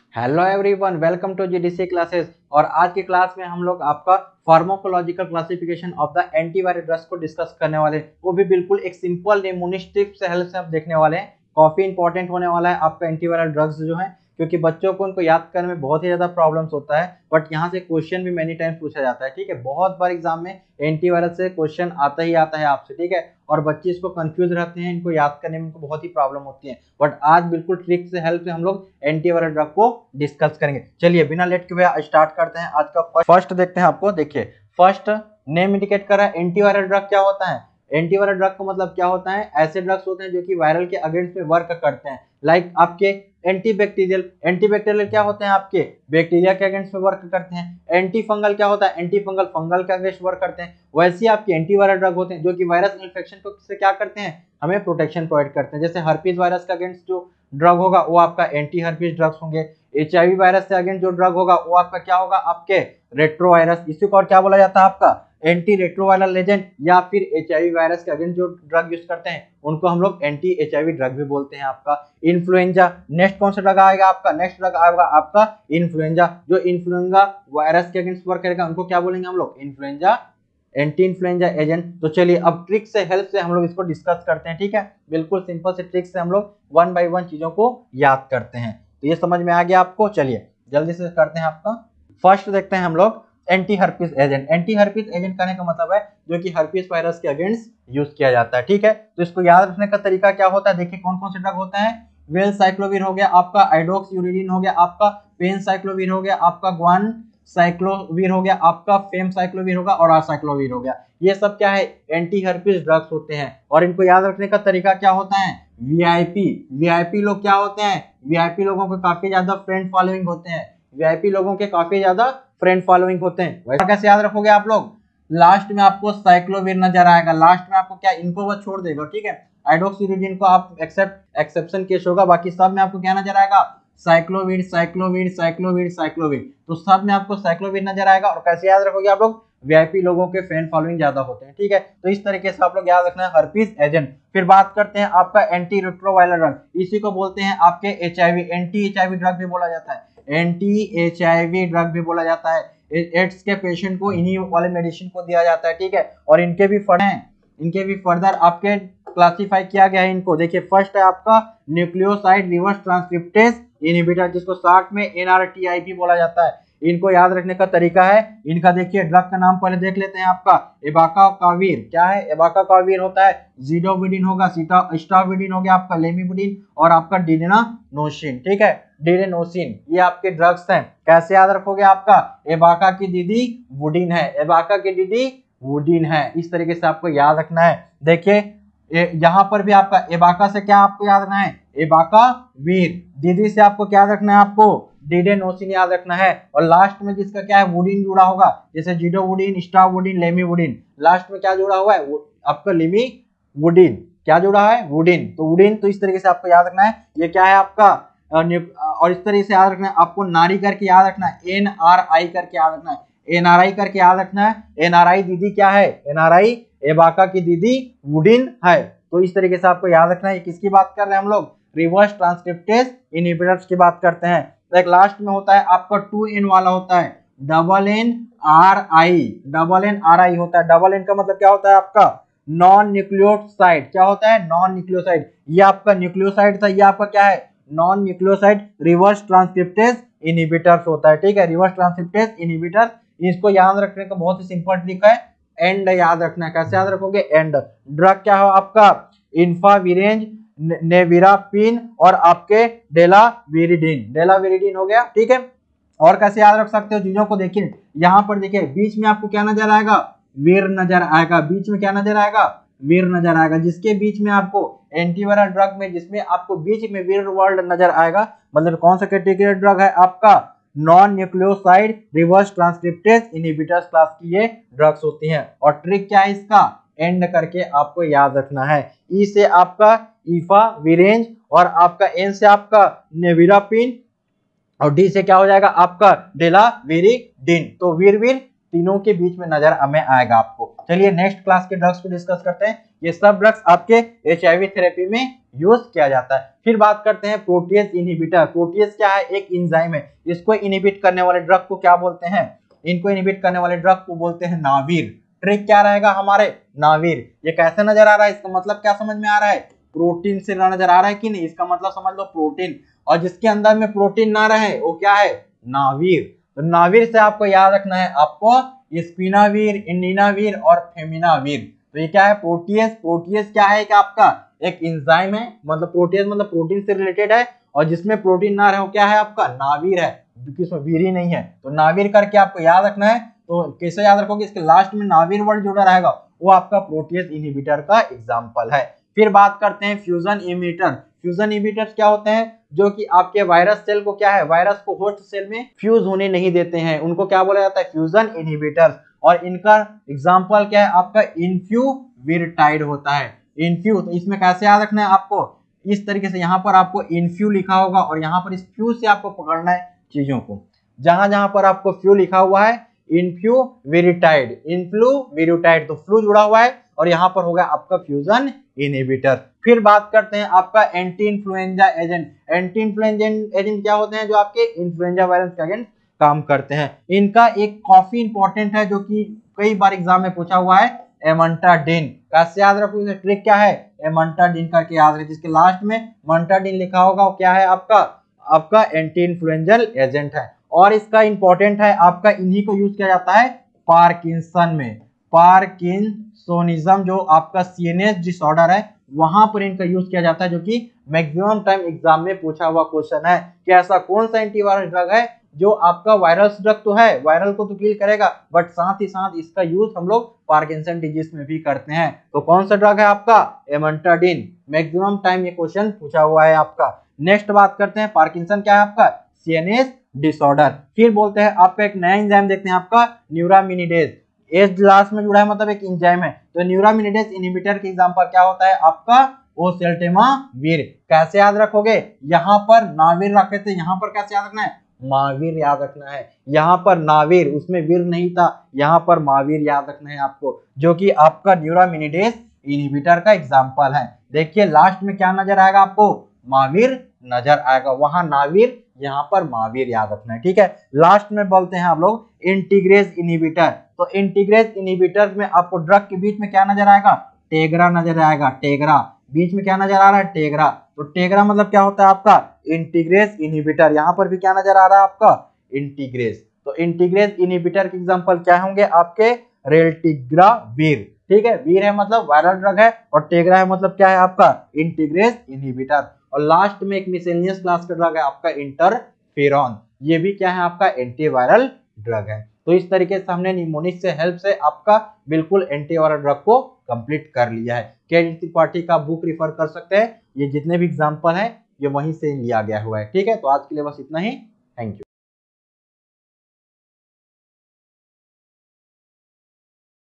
Hello everyone, welcome to GDC classes. और आज की क्लास में हम लोग आपका pharmacological classification of the antiviral drugs को डिस्कस करने वाले हैं। वो भी बिल्कुल एक सिंपल निमोनिस्टिक से हेल्प से आप देखने वाले हैं। काफी इंपॉर्टेंट होने वाला है आपका एंटीवायरल ड्रग्स जो है, क्योंकि बच्चों को उनको याद करने में बहुत ही ज्यादा प्रॉब्लम्स होता है। बट यहाँ से क्वेश्चन भी मेनी टाइम्स पूछा जाता है। ठीक है, बहुत बार एग्जाम में एंटीवायरल से क्वेश्चन आता ही आता है आपसे। ठीक है, और बच्चे इसको कंफ्यूज रहते हैं, इनको याद करने में इनको बहुत ही प्रॉब्लम होती है। बट आज बिल्कुल ट्रिक से हेल्प से हम लोग एंटीवायरल ड्रग को डिस्कस करेंगे। चलिए बिना लेट के हुए स्टार्ट करते हैं। आज का फर्स्ट देखते हैं। आपको देखिए, फर्स्ट नेम इंडिकेट कर रहा है एंटीवायरल ड्रग क्या होता है। एंटीवायरल ड्रग का मतलब क्या होता है, ऐसे ड्रग्स होते हैं जो कि वायरल के अगेंस्ट में वर्क करते हैं। लाइक आपके एंटीबैक्टीरियल क्या होते हैं, आपके बैक्टीरिया के अगेंस्ट में वर्क करते हैं। एंटी फंगल क्या होता है, एंटी फंगल के अगेंस्ट वर्क करते हैं। वैसे आपके एंटीवायरल ड्रग होते हैं जो कि वायरस इन्फेक्शन को से क्या करते हैं, हमें प्रोटेक्शन प्रोवाइड करते हैं। जैसे हर्पीज वायरस के अगेंस्ट जो ड्रग होगा वो आपका एंटी हर्पीज ड्रग्स होंगे। एचआईवी वायरस से अगेंस्ट जो ड्रग होगा वो आपका क्या होगा, आपके रेट्रोवायरस। इसी को और क्या बोला जाता है, आपका एंटी रेट्रोवायरल एजेंट। या फिर एचआईवी वायरस के अगेंस्ट जो ड्रग यूज करते हैं उनको हम लोग एंटी एचआईवी ड्रग भी बोलते हैं। आपका इन्फ्लुएंजा, नेक्स्ट कौन सा ड्रग आएगा आपका, नेक्स्ट ड्रग आएगा आपका इन्फ्लुएंजा। जो इन्फ्लुएंजा वायरस के अगेंस्ट वर्क करेगा उनको क्या बोलेंगे हम लोग, इन्फ्लुएंजा, एंटी इन्फ्लुएंजा एजेंट। तो चलिए अब ट्रिक से हेल्प से हम लोग इसको डिस्कस करते हैं। ठीक है, बिल्कुल सिंपल से ट्रिक से हम लोग वन बाय वन चीजों को याद करते हैं। तो ये समझ में आ गया आपको। चलिए जल्दी से करते हैं। आपका फर्स्ट देखते हैं हम लोग anti herpes agent. Anti herpes agent कहने का मतलब है जो कि हर्पीज वायरस के अगेंस्ट यूज किया जाता है। ठीक है, तो इसको याद रखने का तरीका क्या होता है, देखिए कौन कौन से ड्रग होते हैं। वेलसाइक्लोविर हो गया आपका, आइडोक्सियूरिडीन हो गया आपका, पेनसाइक्लोविर हो गया आपका, ग्वान साइक्लोविर हो गया आपका, फेमसाइक्लोविर होगा और आसाइक्लोविर हो गया। ये सब क्या है, एंटी हर्पीज ड्रग्स होते हैं। और इनको याद रखने का तरीका क्या होता है, वीआईपी लोग क्या होते हैं, वीआईपी लोगों के काफी ज्यादा फ्रेंड फॉलोइंग होते हैं। वीआईपी लोगों के काफी ज्यादा फ्रेंड फॉलोइंग होते हैं। वैसा कैसे याद रखोगे आप लोग, लास्ट में आपको साइक्लोविर नजर आएगा। लास्ट में आपको क्या, इनको बस छोड़ देगा। ठीक है, आइडोक्सियूरिडीन को आप एक्सेप्शन केस होगा, बाकी सब में आपको क्या नजर आएगा, साइक्लोविर साइक्लोविर साइक्लोविर साइक्लोविर। तो सब में आपको साइक्लोविर नजर आएगा। और कैसे याद रखोगे आप लोग, वीआईपी लोगों के फैन फॉलोइंग ज्यादा होते हैं। ठीक है, तो इस तरीके से आप लोग याद रखना है हर्पीज एजेंट। फिर बात करते हैं आपका एंटी रेट्रोवायरल ड्रग। इसी को बोलते हैं आपके एचआईवी, एंटी एचआईवी ड्रग भी बोला जाता है, एंटी एचआईवी ड्रग भी बोला जाता है। एड्स के पेशेंट को इन्हीं वाले मेडिसिन को दिया जाता है। ठीक है, और इनके भी फर्दर आपके क्लासिफाई किया गया है इनको। देखिए फर्स्ट है आपका न्यूक्लियोसाइड रिवर्स ट्रांसक्रिप्टेज इनहिबिटर, जिसको शॉर्ट में एनआरटीआई भी बोला जाता है। इनको याद रखने का तरीका है इनका, देखिए ड्रग का नाम पहले देख लेते हैं। आपका एबाकाकाविर क्या है, एबाकाकाविर होता है, जिडोविडिन होगा, स्टाविडिन हो गया आपका, लेमिबुडिन और आपका डिडेनानोसिन। ठीक है, डिडेनोसिन, ये आपके ड्रग्स हैं। कैसे याद रखोगे, आपका एबाका की दीदी वुडिन है, एबाका की दीदी वुडिन है। इस तरीके से आपको याद रखना है। देखिए यहाँ पर भी आपका एबाका से क्या आपको याद रखना है, एबाका वीर। दीदी से आपको क्या याद रखना है, आपको डिडेनोसिन याद रखना है। और लास्ट में जिसका क्या है, वुडिन जुड़ा होगा, जैसे जिडोवुडिन, स्टावुडिन, लेमिवुडिन। लास्ट में क्या जुड़ा हुआ है, आपका लिमिवुडिन। क्या जुड़ा है, वुडिन। तो वुडिन, तो इस तरीके से आपको याद रखना है। ये क्या है आपका, और इस तरीके से याद रखना है आपको, नारी करके याद रखना है, एनआरआई करके याद रखना है, एनआरआई करके याद रखना है। एनआरआई दीदी क्या है, एनआरआई एबाका की दीदी वुडिन है। तो इस तरीके से आपको याद रखना है। किसकी बात कर रहे हैं हम लोग, रिवर्स ट्रांसक्रिप्टेज इनहिबिटर्स की बात करते हैं। एक लास्ट में होता है आपका 2N वाला होता है, डबल एन आर आई होता है। डबल एन का मतलब क्या होता है आपका, नॉन न्यूक्लियोसाइड। क्या होता है, नॉन न्यूक्लियोसाइड। ये आपका न्यूक्लियोसाइड था, ये आपका क्या है, non nucleoside reverse transcriptase inhibitors होता है। ठीक है, रिवर्स ट्रांसक्रिप्टेज इनहिबिटर। इसको याद रखने का बहुत ही सिंपल ट्रिक है, एंड याद रखना है। कैसे याद रखोगे, एंड। ड्रग क्या हो आपका, इन्फाविरेंज, नेविरापिन और आपके डेलाविरिडीन हो गया। ठीक है, और कैसे याद रख सकते हो चीजों को, देखिए यहाँ पर देखिए बीच में आपको क्या नजर आएगा, वीर नजर आएगा। बीच में क्या नजर आएगा, वीर नजर आएगा। जिसके बीच में आपको एंटीवायरल ड्रग में जिसमें आपको बीच में वीर वर्ड नजर आएगा, मतलब कौन सा कैटेगरी ड्रग है आपका, non nucleoside reverse transcriptase inhibitors class की ये ड्रग्स होती हैं। और ट्रिक क्या है इसका, एंड करके आपको याद रखना है। ई से आपका इफाविरेंज, और आपका एन से आपका नेविरापिन, और डी से क्या हो जाएगा आपका डेलाविरिडीन। तो वीर तीनों के बीच में नजर हमें आएगा आपको। चलिए नेक्स्ट क्लास के ड्रग्स को डिस्कस करते हैं। ये सब ड्रग्स आपके HIV थेरेपी में यूज किया जाता है। फिर बात करते हैं प्रोटीएज इनहिबिटर। प्रोटीएज क्या है? एक एंजाइम है। इसको इनहिबिट करने वाले ड्रग को क्या बोलते हैं? इनको इनहिबिट करने वाले ड्रग को बोलते हैं नावीर। ट्रिक क्या रहेगा हमारे? नावीर। ये कैसे नजर आ रहा है? इसका मतलब क्या समझ में आ रहा है? प्रोटीन से नजर आ रहा है कि नहीं? इसका मतलब समझ लो प्रोटीन, और जिसके अंदर में प्रोटीन ना रहे वो क्या है? नावीर। तो नावीर से आपको याद रखना है आपको स्पिनावीर, इंडिनावीर और फेमिनावीर। तो ये क्या है? प्रोटीएज। प्रोटीएज क्या है? कि आपका एक एंजाइम है, मतलब प्रोटीएज मतलब प्रोटीन से रिलेटेड है, और जिसमें प्रोटीन ना रहे वो क्या है? आपका नावीर है, क्योंकि इसमें वीर ही नहीं है। तो नावीर करके आपको याद रखना है। तो कैसे याद रखोगे? इसके लास्ट में नावीर वर्ड जुड़ा रहेगा, वो आपका प्रोटीएज इनहिबिटर का एग्जांपल है। फिर बात करते हैं फ्यूजन इनहिबिटर। फ्यूजन इनहिबिटर्स क्या होते हैं? जो कि आपके वायरस सेल को क्या है? वायरस को होस्ट सेल में फ्यूज होने नहीं देते हैं, उनको क्या बोला जाता है? Fusion inhibitors. और इनका एग्जांपल क्या है? आपका इन्फ्यूविरटाइड होता है। इन्फ्यू, तो इसमें कैसे याद रखना है आपको? इस तरीके से यहाँ पर आपको इन्फ्यू लिखा होगा, और यहाँ पर इस फ्यू से आपको पकड़ना है चीजों को। जहां जहां पर आपको फ्यू लिखा हुआ है इन्फ्यूविरटाइड, इन्फ्लूविरटाइड, तो फ्लू जुड़ा हुआ है, और यहाँ पर होगा आपका फ्यूजन इनहिबिटर। फिर बात करते हैं आपका anti influenza agent. Anti influenza agent क्या होते हैं? जो आपके इन्फ्लुएंजा वायरस के अगेंस्ट काम करते हैं। इनका एक काफी इंपॉर्टेंट है, जो कि कई बार एग्जाम में पूछा हुआ है, एमंटाडिन। कैसे याद रखो? इसे ट्रिक क्या है? एमंटाडिन करके याद रखिए। जिसके लास्ट में मंटाडिन लिखा होगा वो क्या है? आपका एंटी इन्फ्लुएंजल एजेंट है। और इसका इंपॉर्टेंट है, आपका इन्हीं को यूज किया जाता है पार्किंसन में। पार्किंसोनिज्म जो आपका सीएनएस डिसऑर्डर है, वहां पर इनका यूज किया जाता है, जो कि मैक्सिमम टाइम एग्जाम में पूछा हुआ क्वेश्चन है कि ऐसा कौन सा एंटीवायरल ड्रग है जो आपका वायरस ड्रग तो है, वायरल को तो किल करेगा, बट साथ ही साथ इसका यूज हम लोग पार्किंसन डिजीज में भी करते हैं। तो कौन सा ड्रग है? आपका एमंटाडिन। मैक्सिमम टाइम ये क्वेश्चन पूछा हुआ है आपका। नेक्स्ट बात करते हैं पार्किंसन क्या है? आपका सीएनएस डिसऑर्डर। फिर बोलते हैं आपका एक नया एंजाइम देखते हैं, आपका न्यूरामिनिडेज। एज लास्ट में जुड़ा है, मतलब एक एंजाइम है। तो न्यूरामिनिडेज इनहिबिटर के एग्जांपल क्या होता है? आपका ओसेल्टेमावीर। कैसे याद रखोगे? यहाँ पर नावीर रखे थे, यहाँ पर कैसे याद रखना है? मावीर याद रखना है। यहाँ पर नावीर, उसमें वीर नहीं था, यहाँ पर मावीर याद रखना है आपको, जो कि आपका न्यूरामिनिडेज इनहिबिटर का एग्जांपल है। देखिए लास्ट में क्या नजर आएगा आपको? मावीर नजर आएगा, वहां नावीर, यहाँ पर मावीर याद रखना है। ठीक है, लास्ट में बोलते हैं आप लोग इंटीग्रेज इनहिबिटर। तो इंटीग्रेज इनहिबिटर में आपको ड्रग के बीच में क्या नजर आएगा? टेगरा नजर आएगा। टेगरा बीच में क्या नजर आ रहा है? टेगरा। तो टेगरा मतलब क्या होता है? आपका इंटीग्रेज इनहिबिटर। यहाँ पर भी क्या नजर आ रहा है? आपका इंटीग्रेज। तो इंटीग्रेज इनहिबिटर के एग्जांपल क्या होंगे? आपके रेल्टिग्रावीर। ठीक है, वीर है मतलब वायरल ड्रग है, और टेगरा है मतलब क्या है? आपका इंटीग्रेज इनहिबिटर। और लास्ट में एक मिसलेनियस क्लास का ड्रग है आपका इंटरफेरॉन। ये भी क्या है? आपका एंटीवायरल ड्रग है। तो इस तरीके से हमने निमोनिक से हेल्प से आपका बिल्कुल एंटीवायरल ड्रग को कंप्लीट कर लिया है। के त्रिपाठी का बुक रिफर कर सकते हैं, ये जितने भी एग्जांपल हैं ये वहीं से लिया गया हुआ है। ठीक है, तो आज के लिए बस इतना ही। Thank you.